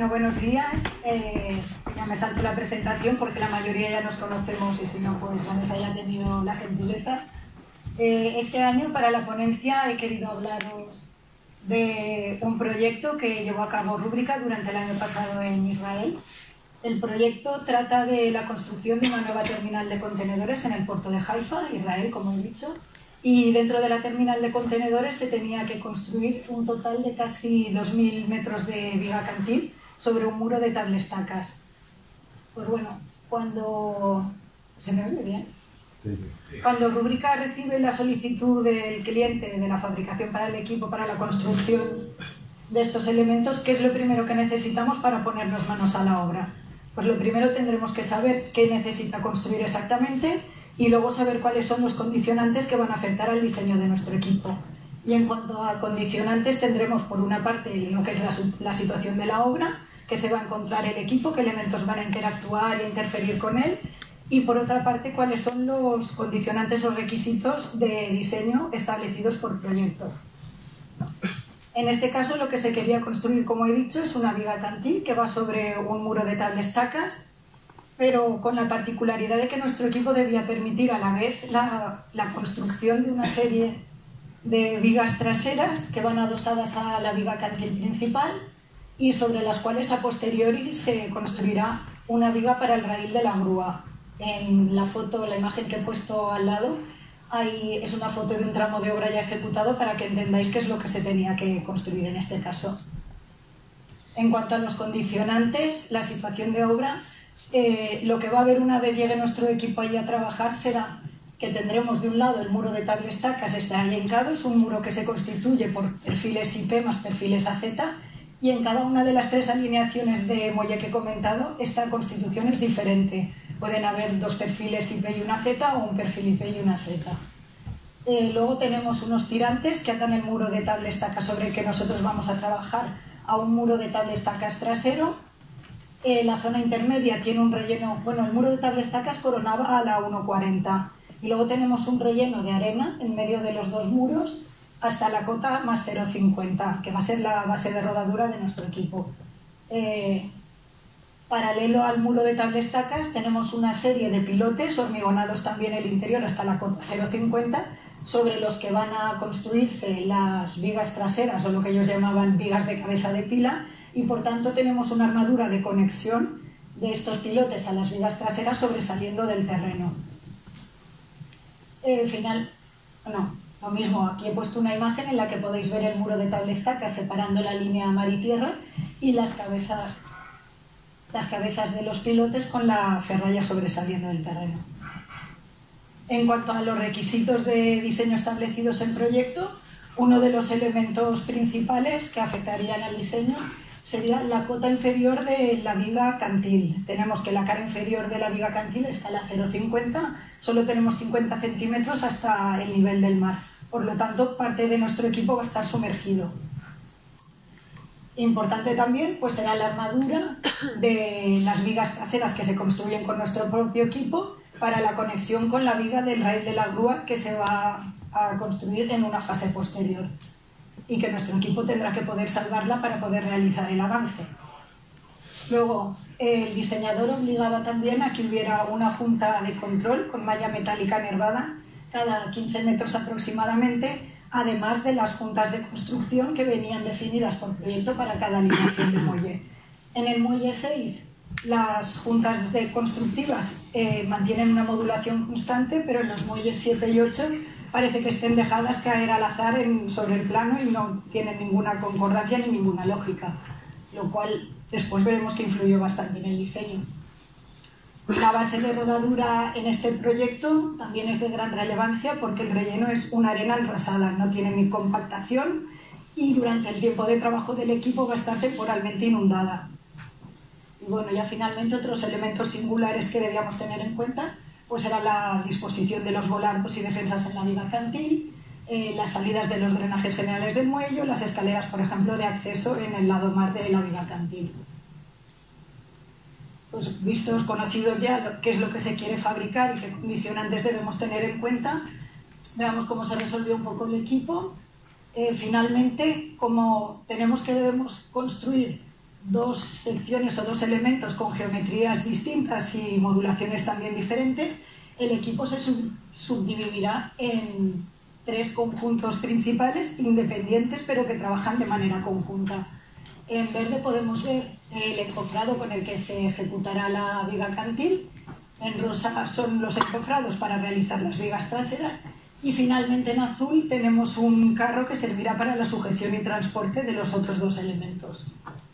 Bueno, buenos días. Ya me salto la presentación porque la mayoría ya nos conocemos y si no, pues Vanessa ya ha tenido la gentileza. Este año para la ponencia he querido hablaros de un proyecto que llevó a cabo Rúbrica durante el año pasado en Israel. El proyecto trata de la construcción de una nueva terminal de contenedores en el puerto de Haifa, Israel, como he dicho, y dentro de la terminal de contenedores se tenía que construir un total de casi 2.000 metros de viga cantil sobre un muro de tablestacas. Pues bueno, cuando... ¿Se me oye bien? Sí. Cuando Rúbrica recibe la solicitud del cliente de la fabricación para el equipo, para la construcción de estos elementos, ¿qué es lo primero que necesitamos para ponernos manos a la obra? Pues lo primero tendremos que saber qué necesita construir exactamente y luego saber cuáles son los condicionantes que van a afectar al diseño de nuestro equipo. Y en cuanto a condicionantes tendremos por una parte lo que es la situación de la obra, que se va a encontrar el equipo, qué elementos van a interactuar e interferir con él, y por otra parte cuáles son los condicionantes o requisitos de diseño establecidos por proyecto. En este caso lo que se quería construir, como he dicho, es una viga cantil que va sobre un muro de tablestacas, pero con la particularidad de que nuestro equipo debía permitir a la vez la construcción de una serie de vigas traseras que van adosadas a la viga cantil principal y sobre las cuales a posteriori se construirá una viga para el raíl de la grúa. En la foto, la imagen que he puesto al lado, es una foto de un tramo de obra ya ejecutado para que entendáis qué es lo que se tenía que construir en este caso. En cuanto a los condicionantes, la situación de obra, lo que va a haber una vez llegue nuestro equipo allí a trabajar será que tendremos de un lado el muro de tablestacas, estará hincado, es un muro que se constituye por perfiles IP más perfiles AZ, y en cada una de las tres alineaciones de muelle que he comentado, esta constitución es diferente. Pueden haber dos perfiles IP y una Z o un perfil IP y una Z. Luego tenemos unos tirantes que atan el muro de tablestacas sobre el que nosotros vamos a trabajar a un muro de tablestacas trasero. La zona intermedia tiene un relleno, bueno, el muro de tablestacas coronaba a la 1,40 y luego tenemos un relleno de arena en medio de los dos muros hasta la cota más 0,50, que va a ser la base de rodadura de nuestro equipo. Paralelo al muro de tablestacas tenemos una serie de pilotes hormigonados también el interior hasta la cota 0,50, sobre los que van a construirse las vigas traseras o lo que ellos llamaban vigas de cabeza de pila, y por tanto tenemos una armadura de conexión de estos pilotes a las vigas traseras sobresaliendo del terreno. Lo mismo, aquí he puesto una imagen en la que podéis ver el muro de tablestacas separando la línea mar y tierra y las cabezas de los pilotes con la ferralla sobresaliendo del terreno. En cuanto a los requisitos de diseño establecidos en proyecto, uno de los elementos principales que afectarían al diseño sería la cota inferior de la viga cantil. Tenemos que la cara inferior de la viga cantil está a la 0,50, solo tenemos 50 centímetros hasta el nivel del mar. Por lo tanto, parte de nuestro equipo va a estar sumergido. Importante también pues será la armadura de las vigas traseras que se construyen con nuestro propio equipo para la conexión con la viga del raíl de la grúa que se va a construir en una fase posterior y que nuestro equipo tendrá que poder salvarla para poder realizar el avance. Luego, el diseñador obligaba también a que hubiera una junta de control con malla metálica nervada cada 15 metros aproximadamente, además de las juntas de construcción que venían definidas por proyecto para cada alineación de muelle. En el muelle 6, las juntas constructivas mantienen una modulación constante, pero en los muelles 7 y 8 parece que estén dejadas caer al azar sobre el plano y no tienen ninguna concordancia ni ninguna lógica, lo cual después veremos que influyó bastante en el diseño. La base de rodadura en este proyecto también es de gran relevancia porque el relleno es una arena enrasada, no tiene ni compactación y durante el tiempo de trabajo del equipo va a estar temporalmente inundada. Y bueno, ya finalmente otros elementos singulares que debíamos tener en cuenta pues era la disposición de los volardos y defensas en la viga cantil, las salidas de los drenajes generales del muelle, las escaleras, por ejemplo, de acceso en el lado mar de la viga cantil. Pues vistos, conocidos ya qué es lo que se quiere fabricar y qué condicionantes debemos tener en cuenta, veamos cómo se resolvió un poco el equipo. Finalmente, como debemos construir dos secciones o dos elementos con geometrías distintas y modulaciones también diferentes, el equipo se subdividirá en 3 conjuntos principales independientes pero que trabajan de manera conjunta. En verde podemos ver el encofrado con el que se ejecutará la viga cantil, en rosa son los encofrados para realizar las vigas traseras y finalmente en azul tenemos un carro que servirá para la sujeción y transporte de los otros 2 elementos.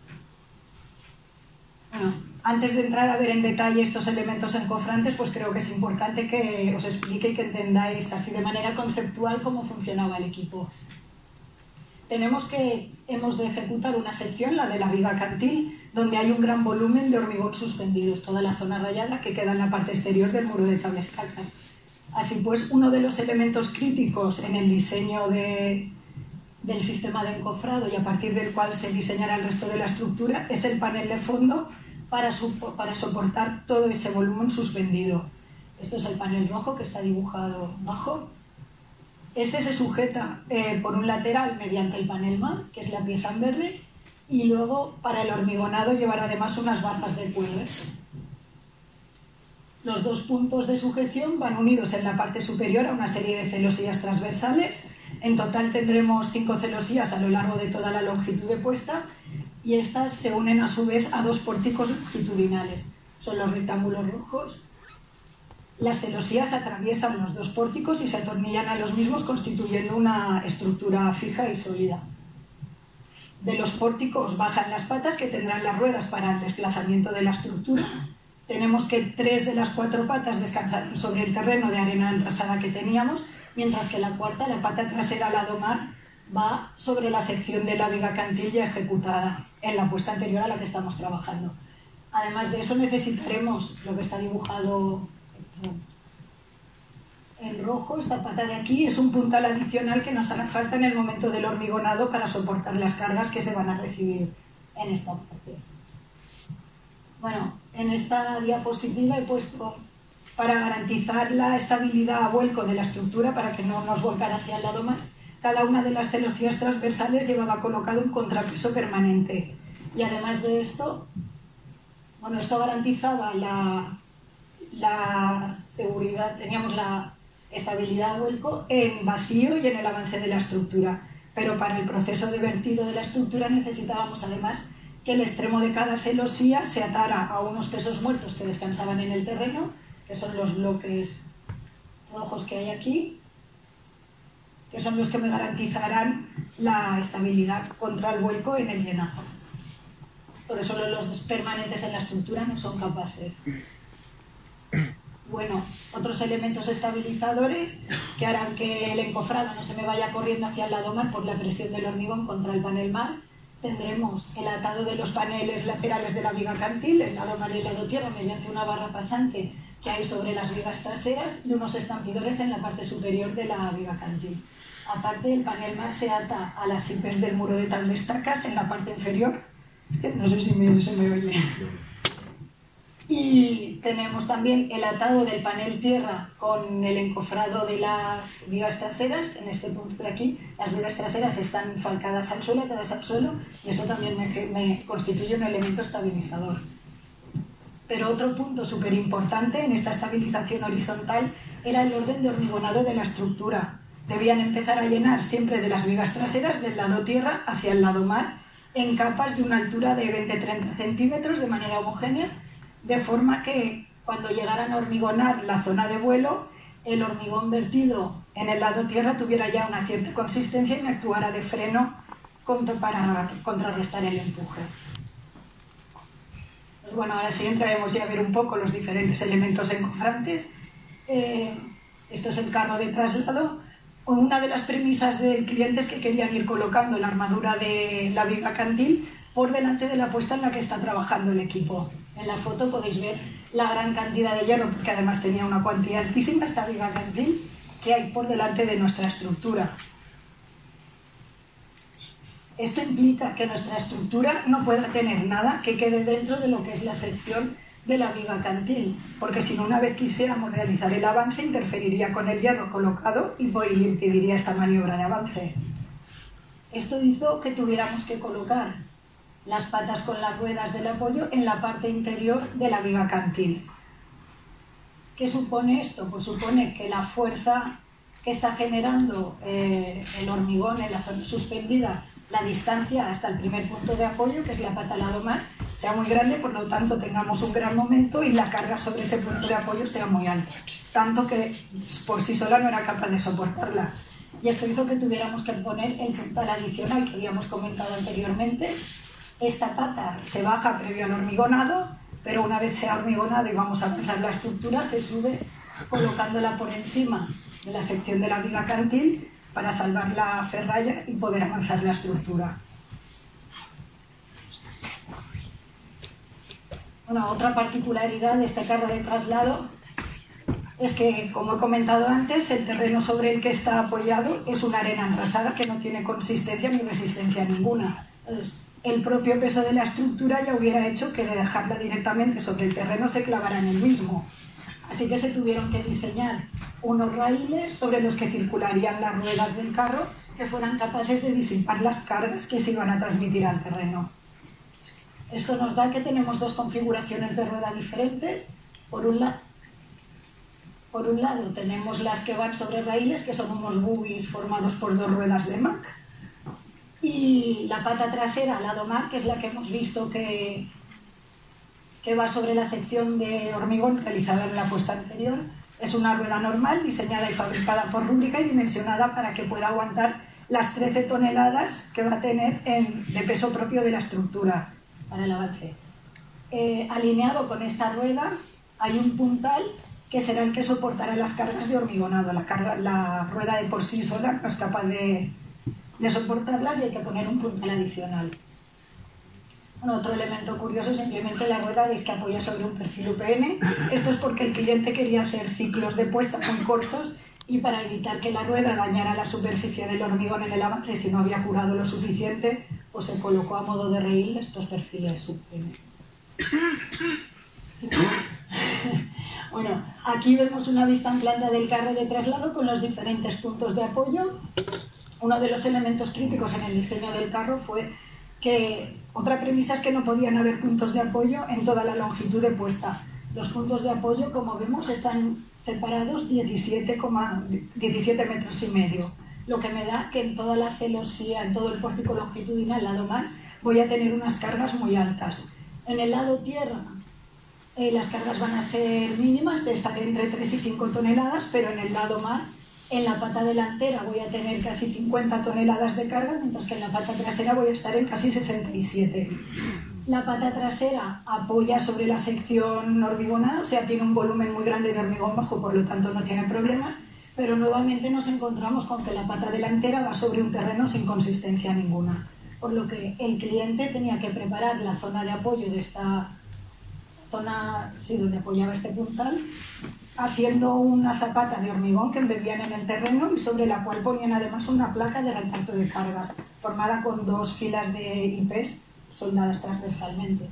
Bueno, antes de entrar a ver en detalle estos elementos encofrantes, pues creo que es importante que os explique y que entendáis así de manera conceptual cómo funcionaba el equipo. Hemos de ejecutar una sección, la de la viga cantil, donde hay un gran volumen de hormigón suspendido, es toda la zona rayada que queda en la parte exterior del muro de tablestacas. Así pues, uno de los elementos críticos en el diseño del sistema de encofrado y a partir del cual se diseñará el resto de la estructura es el panel de fondo para soportar todo ese volumen suspendido. Esto es el panel rojo que está dibujado abajo. Este se sujeta por un lateral mediante el panel MAN, que es la pieza en verde, y luego para el hormigonado llevará además unas barras de cuero. Los 2 puntos de sujeción van unidos en la parte superior a una serie de celosías transversales. En total tendremos 5 celosías a lo largo de toda la longitud de puesta y estas se unen a su vez a 2 pórticos longitudinales. Son los rectángulos rojos. Las celosías atraviesan los 2 pórticos y se atornillan a los mismos constituyendo una estructura fija y sólida. De los pórticos bajan las patas que tendrán las ruedas para el desplazamiento de la estructura. Tenemos que 3 de las 4 patas descansan sobre el terreno de arena enrasada que teníamos, mientras que la cuarta, la pata trasera lado mar, va sobre la sección de la viga cantil ya ejecutada en la puesta anterior a la que estamos trabajando. Además de eso necesitaremos lo que está dibujado en rojo, esta pata de aquí es un puntal adicional que nos hará falta en el momento del hormigonado para soportar las cargas que se van a recibir en esta parte. Bueno, en esta diapositiva he puesto para garantizar la estabilidad a vuelco de la estructura para que no nos volcara hacia el lado mar. Cada una de las celosías transversales llevaba colocado un contrapeso permanente y además de esto, bueno, esto garantizaba la seguridad, teníamos la estabilidad a vuelco en vacío y en el avance de la estructura, pero para el proceso de vertido de la estructura necesitábamos además que el extremo de cada celosía se atara a unos pesos muertos que descansaban en el terreno, que son los bloques rojos que hay aquí, que son los que me garantizarán la estabilidad contra el vuelco en el llenaje. Por eso los permanentes en la estructura no son capaces. Bueno, otros elementos estabilizadores que harán que el encofrado no se me vaya corriendo hacia el lado mar por la presión del hormigón contra el panel mar. Tendremos el atado de los paneles laterales de la viga cantil, el lado mar y el lado tierra, mediante una barra pasante que hay sobre las vigas traseras y unos estampidores en la parte superior de la viga cantil. Aparte, el panel mar se ata a las cipes del muro de tablestacas en la parte inferior. No sé si se me oye. Y tenemos también el atado del panel tierra con el encofrado de las vigas traseras. En este punto de aquí, las vigas traseras están falcadas al suelo, atadas al suelo, y eso también me constituye un elemento estabilizador. Pero otro punto súper importante en esta estabilización horizontal era el orden de hormigonado de la estructura. Debían empezar a llenar siempre de las vigas traseras del lado tierra hacia el lado mar en capas de una altura de 20-30 centímetros de manera homogénea, de forma que cuando llegaran a hormigonar la zona de vuelo, el hormigón vertido en el lado tierra tuviera ya una cierta consistencia y me actuara de freno para contrarrestar el empuje. Pues bueno, ahora sí entraremos ya a ver un poco los diferentes elementos encofrantes. Esto es el carro de traslado. Una de las premisas del cliente es que querían ir colocando la armadura de la viga cantil por delante de la puesta en la que está trabajando el equipo. En la foto podéis ver la gran cantidad de hierro, porque además tenía una cuantía altísima esta viga cantil que hay por delante de nuestra estructura. Esto implica que nuestra estructura no pueda tener nada que quede dentro de lo que es la sección de la viga cantil, porque si no, una vez quisiéramos realizar el avance, interferiría con el hierro colocado y impediría esta maniobra de avance. Esto hizo que tuviéramos que colocar las patas con las ruedas del apoyo en la parte interior de la viga cantil. ¿Qué supone esto? Pues supone que la fuerza que está generando el hormigón en la zona suspendida, la distancia hasta el primer punto de apoyo, que es la pata lado mar, sea muy grande, por lo tanto tengamos un gran momento y la carga sobre ese punto de apoyo sea muy alta, tanto que por sí sola no era capaz de soportarla. Y esto hizo que tuviéramos que poner el puntal adicional que habíamos comentado anteriormente. Esta pata se baja previo al hormigonado, pero una vez sea hormigonado y vamos a avanzar la estructura, se sube colocándola por encima de la sección de la viga cantil para salvar la ferralla y poder avanzar la estructura. Bueno, otra particularidad de esta carga de traslado es que, como he comentado antes, el terreno sobre el que está apoyado es una arena enrasada que no tiene consistencia ni resistencia ninguna. Entonces, el propio peso de la estructura ya hubiera hecho que de dejarla directamente sobre el terreno se clavara en el mismo. Así que se tuvieron que diseñar unos raíles sobre los que circularían las ruedas del carro que fueran capaces de disipar las cargas que se iban a transmitir al terreno. Esto nos da que tenemos dos configuraciones de rueda diferentes. Por un lado tenemos las que van sobre raíles, que son unos buggies formados por dos ruedas de Mack, y la pata trasera, lado Mack, que es la que hemos visto que va sobre la sección de hormigón realizada en la puesta anterior. Es una rueda normal, diseñada y fabricada por Rúbrica y dimensionada para que pueda aguantar las 13 toneladas que va a tener de peso propio de la estructura para el avance. Alineado con esta rueda hay un puntal que será el que soportará las cargas de hormigonado. La rueda de por sí sola no es capaz de soportarlas y hay que poner un puntal adicional. Bueno, otro elemento curioso, simplemente la rueda veis que apoya sobre un perfil UPN. Esto es porque el cliente quería hacer ciclos de puesta muy cortos y para evitar que la rueda dañara la superficie del hormigón en el avance si no había curado lo suficiente, pues se colocó a modo de raíl estos perfiles UPN. Bueno, aquí vemos una vista en planta del carro de traslado con los diferentes puntos de apoyo. Uno de los elementos críticos en el diseño del carro fue que otra premisa es que no podían haber puntos de apoyo en toda la longitud de puesta. Los puntos de apoyo, como vemos, están separados 17 metros y medio, lo que me da que en toda la celosía, en todo el pórtico longitudinal, lado mar, voy a tener unas cargas muy altas. En el lado tierra, las cargas van a ser mínimas, de estar entre 3 y 5 toneladas, pero en el lado mar, en la pata delantera voy a tener casi 50 toneladas de carga, mientras que en la pata trasera voy a estar en casi 67. La pata trasera apoya sobre la sección hormigonada, o sea, tiene un volumen muy grande de hormigón bajo, por lo tanto no tiene problemas, pero nuevamente nos encontramos con que la pata delantera va sobre un terreno sin consistencia ninguna, por lo que el cliente tenía que preparar la zona de apoyo de esta zona, sí, donde apoyaba este puntal, haciendo una zapata de hormigón que embebían en el terreno y sobre la cual ponían además una placa de reparto de cargas, formada con dos filas de IPs soldadas transversalmente.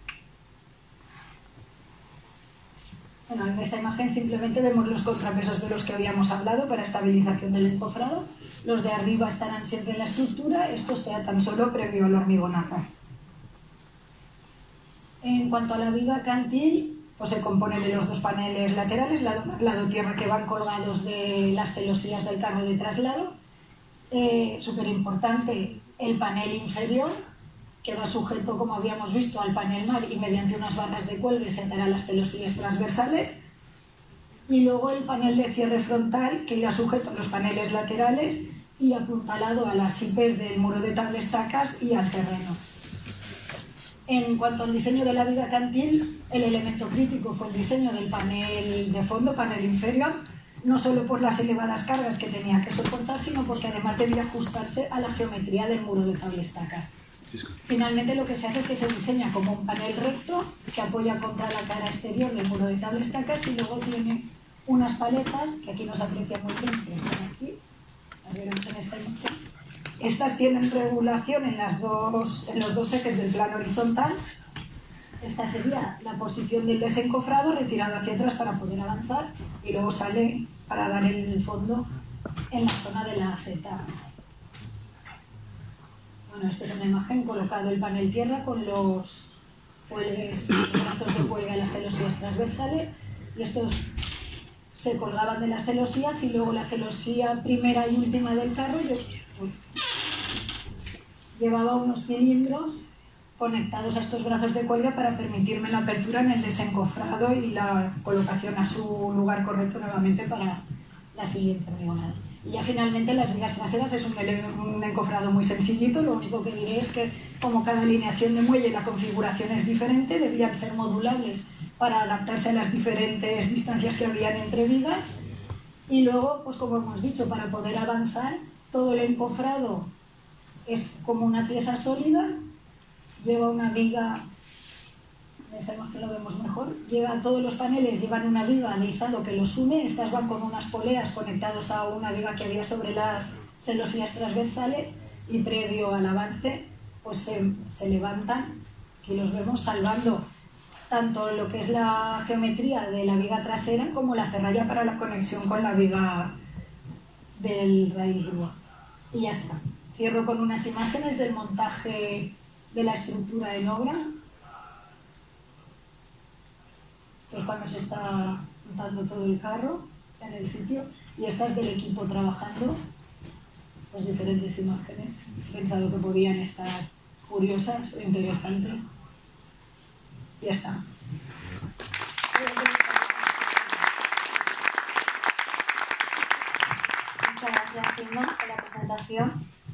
Bueno, en esta imagen simplemente vemos los contrapesos de los que habíamos hablado para estabilización del encofrado. Los de arriba estarán siempre en la estructura, esto sea tan solo previo al hormigonado. En cuanto a la viga cantil, pues se compone de los dos paneles laterales, lado tierra, que van colgados de las celosías del carro de traslado. Súper importante, el panel inferior, que va sujeto, como habíamos visto, al panel mar y mediante unas barras de cuelgue se atará las celosías transversales. Y luego el panel de cierre frontal, que irá sujeto a los paneles laterales y apuntalado a las IPs del muro de tablestacas y al terreno. En cuanto al diseño de la viga cantil, el elemento crítico fue el diseño del panel de fondo, panel inferior, no solo por las elevadas cargas que tenía que soportar, sino porque además debía ajustarse a la geometría del muro de tablestacas. Finalmente lo que se hace es que se diseña como un panel recto que apoya contra la cara exterior del muro de tablestacas y luego tiene unas paletas, que aquí no se aprecia muy bien, pero están aquí, las veremos en esta imagen. Estas tienen regulación en los dos ejes del plano horizontal. Esta sería la posición del desencofrado retirado hacia atrás para poder avanzar y luego sale para dar el fondo en la zona de la Z. Bueno, Bueno, esta es una imagen colocado el panel tierra con los cuelgues, los brazos de cuelga y las celosías transversales, y estos se colgaban de las celosías y luego la celosía primera y última del carro llevaba unos cilindros conectados a estos brazos de cuelga para permitirme la apertura en el desencofrado y la colocación a su lugar correcto nuevamente para la siguiente hormigonada. Y ya finalmente las vigas traseras es un encofrado muy sencillito. Lo único que diré es que como cada alineación de muelle la configuración es diferente, debían ser modulables para adaptarse a las diferentes distancias que habían entre vigas, y luego, pues como hemos dicho, para poder avanzar, todo el encofrado es como una pieza sólida, lleva una viga, en esta imagen lo vemos mejor, todos los paneles llevan una viga alisado que los une. Estas van con unas poleas conectados a una viga que había sobre las celosías transversales, y previo al avance pues se levantan, y los vemos salvando tanto lo que es la geometría de la viga trasera como la ferralla para la conexión con la viga del raíl grúa. Y ya está. Cierro con unas imágenes del montaje de la estructura en obra. Esto es cuando se está montando todo el carro en el sitio, y estas del equipo trabajando. Pues diferentes imágenes. He pensado que podían estar curiosas o interesantes. Ya está. Muchas gracias, Inma, por la presentación.